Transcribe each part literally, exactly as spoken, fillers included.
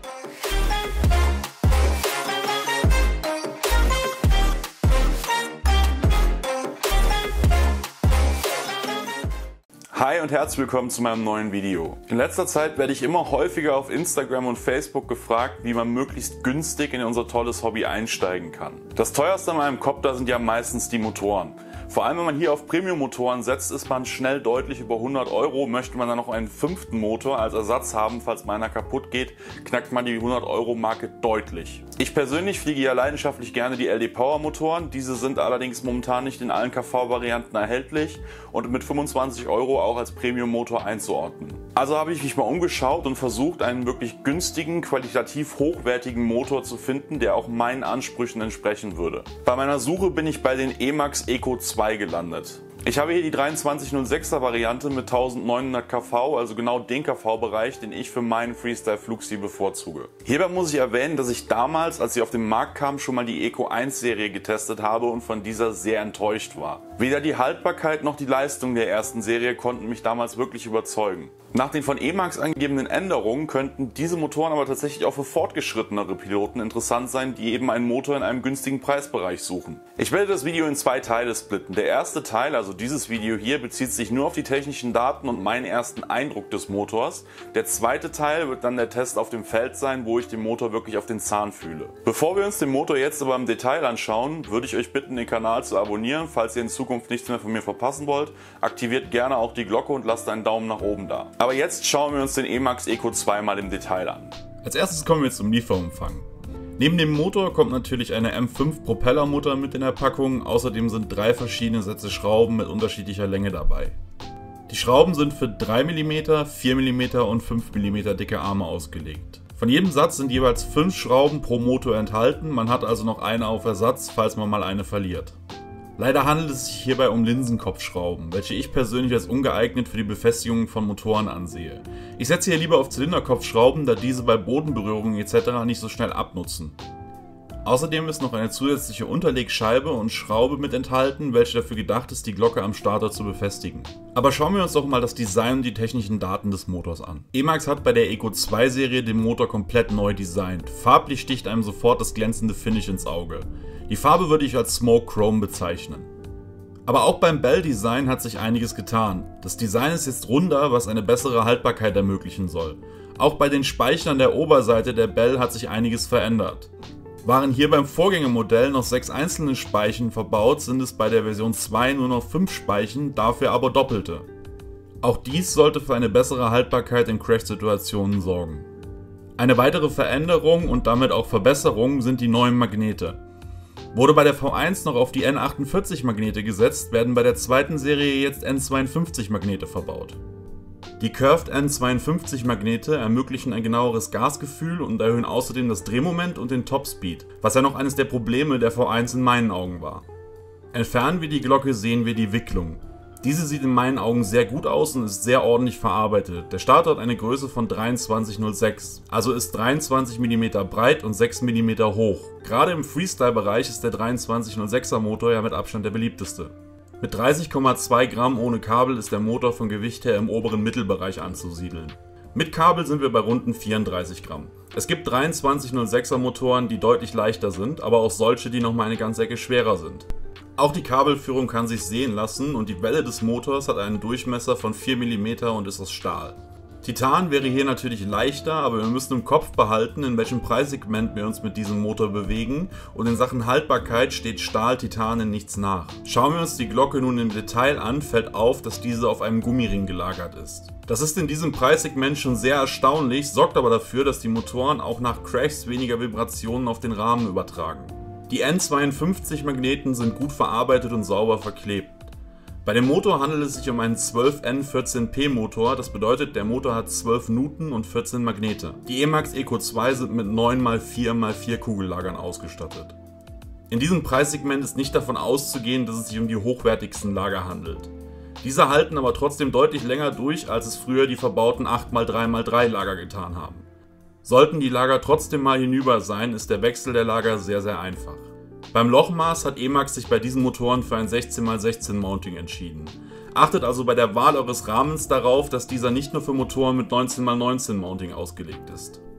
Hi und herzlich willkommen zu meinem neuen Video. In letzter Zeit werde ich immer häufiger auf Instagram und Facebook gefragt, wie man möglichst günstig in unser tolles Hobby einsteigen kann. Das teuerste an meinem Copter sind ja meistens die Motoren. Vor allem wenn man hier auf Premium-Motoren setzt, ist man schnell deutlich über hundert Euro. Möchte man dann noch einen fünften Motor als Ersatz haben, falls meiner kaputt geht, knackt man die hundert Euro Marke deutlich. Ich persönlich fliege ja leidenschaftlich gerne die L D Power Motoren. Diese sind allerdings momentan nicht in allen K V-Varianten erhältlich und mit fünfundzwanzig Euro auch als Premium-Motor einzuordnen. Also habe ich mich mal umgeschaut und versucht, einen wirklich günstigen, qualitativ hochwertigen Motor zu finden, der auch meinen Ansprüchen entsprechen würde. Bei meiner Suche bin ich bei den Emax Eco zwei gelandet. Ich habe hier die dreiundzwanzig null sechser Variante mit eintausendneunhundert K V, also genau den K V-Bereich, den ich für meinen Freestyle-Flugstil bevorzuge. Hierbei muss ich erwähnen, dass ich damals, als sie auf den Markt kam, schon mal die Eco eins Serie getestet habe und von dieser sehr enttäuscht war. Weder die Haltbarkeit noch die Leistung der ersten Serie konnten mich damals wirklich überzeugen. Nach den von Emax angegebenen Änderungen könnten diese Motoren aber tatsächlich auch für fortgeschrittenere Piloten interessant sein, die eben einen Motor in einem günstigen Preisbereich suchen. Ich werde das Video in zwei Teile splitten. Der erste Teil, also dieses Video hier, bezieht sich nur auf die technischen Daten und meinen ersten Eindruck des Motors. Der zweite Teil wird dann der Test auf dem Feld sein, wo ich den Motor wirklich auf den Zahn fühle. Bevor wir uns den Motor jetzt aber im Detail anschauen, würde ich euch bitten, den Kanal zu abonnieren, falls ihr in Zukunft nichts mehr von mir verpassen wollt. Aktiviert gerne auch die Glocke und lasst einen Daumen nach oben da. Aber jetzt schauen wir uns den Emax Eco zwei mal im Detail an. Als erstes kommen wir zum Lieferumfang. Neben dem Motor kommt natürlich eine M fünf Propellermutter mit in der Packung, außerdem sind drei verschiedene Sätze Schrauben mit unterschiedlicher Länge dabei. Die Schrauben sind für drei Millimeter, vier Millimeter und fünf Millimeter dicke Arme ausgelegt. Von jedem Satz sind jeweils fünf Schrauben pro Motor enthalten, man hat also noch eine auf Ersatz, falls man mal eine verliert. Leider handelt es sich hierbei um Linsenkopfschrauben, welche ich persönlich als ungeeignet für die Befestigung von Motoren ansehe. Ich setze hier lieber auf Zylinderkopfschrauben, da diese bei Bodenberührungen et cetera nicht so schnell abnutzen. Außerdem ist noch eine zusätzliche Unterlegscheibe und Schraube mit enthalten, welche dafür gedacht ist, die Glocke am Starter zu befestigen. Aber schauen wir uns doch mal das Design und die technischen Daten des Motors an. Emax hat bei der Eco zwei Serie den Motor komplett neu designt. Farblich sticht einem sofort das glänzende Finish ins Auge. Die Farbe würde ich als Smoke Chrome bezeichnen. Aber auch beim Bell-Design hat sich einiges getan. Das Design ist jetzt runder, was eine bessere Haltbarkeit ermöglichen soll. Auch bei den Speichen an der Oberseite der Bell hat sich einiges verändert. Waren hier beim Vorgängermodell noch sechs einzelne Speichen verbaut, sind es bei der Version zwei nur noch fünf Speichen, dafür aber doppelte. Auch dies sollte für eine bessere Haltbarkeit in Crash-Situationen sorgen. Eine weitere Veränderung und damit auch Verbesserung sind die neuen Magnete. Wurde bei der V eins noch auf die N achtundvierzig Magnete gesetzt, werden bei der zweiten Serie jetzt N zweiundfünfzig Magnete verbaut. Die Curved N zweiundfünfzig Magnete ermöglichen ein genaueres Gasgefühl und erhöhen außerdem das Drehmoment und den Topspeed, was ja noch eines der Probleme der V eins in meinen Augen war. Entfernen wir die Glocke, sehen wir die Wicklung. Diese sieht in meinen Augen sehr gut aus und ist sehr ordentlich verarbeitet. Der Starter hat eine Größe von dreiundzwanzig null sechs, also ist dreiundzwanzig Millimeter breit und sechs Millimeter hoch. Gerade im Freestyle-Bereich ist der dreiundzwanzig null sechser Motor ja mit Abstand der beliebteste. Mit dreißig Komma zwei Gramm ohne Kabel ist der Motor vom Gewicht her im oberen Mittelbereich anzusiedeln. Mit Kabel sind wir bei runden vierunddreißig Gramm. Es gibt dreiundzwanzig null sechser Motoren, die deutlich leichter sind, aber auch solche, die nochmal eine ganze Ecke schwerer sind. Auch die Kabelführung kann sich sehen lassen und die Welle des Motors hat einen Durchmesser von vier Millimeter und ist aus Stahl. Titan wäre hier natürlich leichter, aber wir müssen im Kopf behalten, in welchem Preissegment wir uns mit diesem Motor bewegen, und in Sachen Haltbarkeit steht Stahl Titan in nichts nach. Schauen wir uns die Glocke nun im Detail an, fällt auf, dass diese auf einem Gummiring gelagert ist. Das ist in diesem Preissegment schon sehr erstaunlich, sorgt aber dafür, dass die Motoren auch nach Crashs weniger Vibrationen auf den Rahmen übertragen. Die N zweiundfünfzig Magneten sind gut verarbeitet und sauber verklebt. Bei dem Motor handelt es sich um einen zwölf N vierzehn P Motor, das bedeutet, der Motor hat zwölf Newton und vierzehn Magnete. Die Emax Eco zwei sind mit neun mal vier mal vier Kugellagern ausgestattet. In diesem Preissegment ist nicht davon auszugehen, dass es sich um die hochwertigsten Lager handelt. Diese halten aber trotzdem deutlich länger durch, als es früher die verbauten acht mal drei mal drei Lager getan haben. Sollten die Lager trotzdem mal hinüber sein, ist der Wechsel der Lager sehr sehr einfach. Beim Lochmaß hat Emax sich bei diesen Motoren für ein sechzehn mal sechzehn Mounting entschieden. Achtet also bei der Wahl eures Rahmens darauf, dass dieser nicht nur für Motoren mit neunzehn mal neunzehn Mounting ausgelegt ist.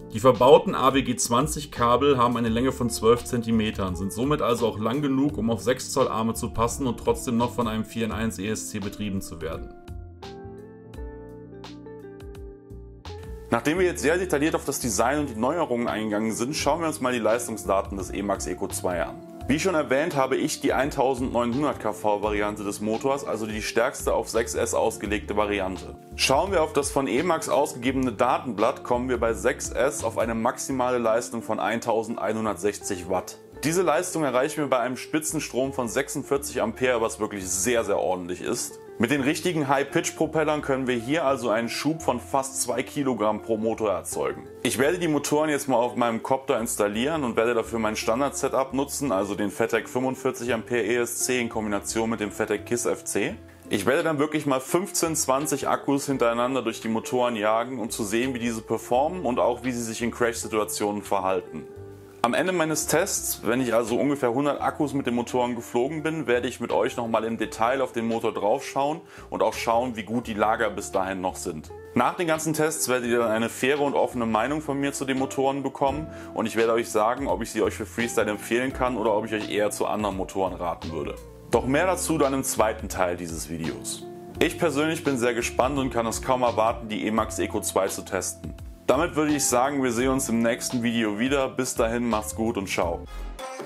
Die verbauten A W G zwanzig Kabel haben eine Länge von zwölf Zentimeter, sind somit also auch lang genug, um auf sechs Zoll Arme zu passen und trotzdem noch von einem vier in eins E S C betrieben zu werden. Nachdem wir jetzt sehr detailliert auf das Design und die Neuerungen eingegangen sind, schauen wir uns mal die Leistungsdaten des E-Max Eco zwei an. Wie schon erwähnt, habe ich die neunzehnhundert Kilowatt Variante des Motors, also die stärkste auf sechs S ausgelegte Variante. Schauen wir auf das von E-Max ausgegebene Datenblatt, kommen wir bei sechs S auf eine maximale Leistung von eintausendeinhundertsechzig Watt. Diese Leistung erreichen wir bei einem Spitzenstrom von sechsundvierzig Ampere, was wirklich sehr sehr ordentlich ist. Mit den richtigen High-Pitch-Propellern können wir hier also einen Schub von fast zwei Kilogramm pro Motor erzeugen. Ich werde die Motoren jetzt mal auf meinem Copter installieren und werde dafür mein Standard-Setup nutzen, also den Fattec fünfundvierzig Ampere E S C in Kombination mit dem Fattec KISS F C. Ich werde dann wirklich mal fünfzehn, zwanzig Akkus hintereinander durch die Motoren jagen, um zu sehen, wie diese performen und auch wie sie sich in Crash-Situationen verhalten. Am Ende meines Tests, wenn ich also ungefähr hundert Akkus mit den Motoren geflogen bin, werde ich mit euch nochmal im Detail auf den Motor drauf schauen und auch schauen, wie gut die Lager bis dahin noch sind. Nach den ganzen Tests werdet ihr dann eine faire und offene Meinung von mir zu den Motoren bekommen und ich werde euch sagen, ob ich sie euch für Freestyle empfehlen kann oder ob ich euch eher zu anderen Motoren raten würde. Doch mehr dazu dann im zweiten Teil dieses Videos. Ich persönlich bin sehr gespannt und kann es kaum erwarten, die E-Max Eco zwei zu testen. Damit würde ich sagen, wir sehen uns im nächsten Video wieder. Bis dahin, macht's gut und ciao.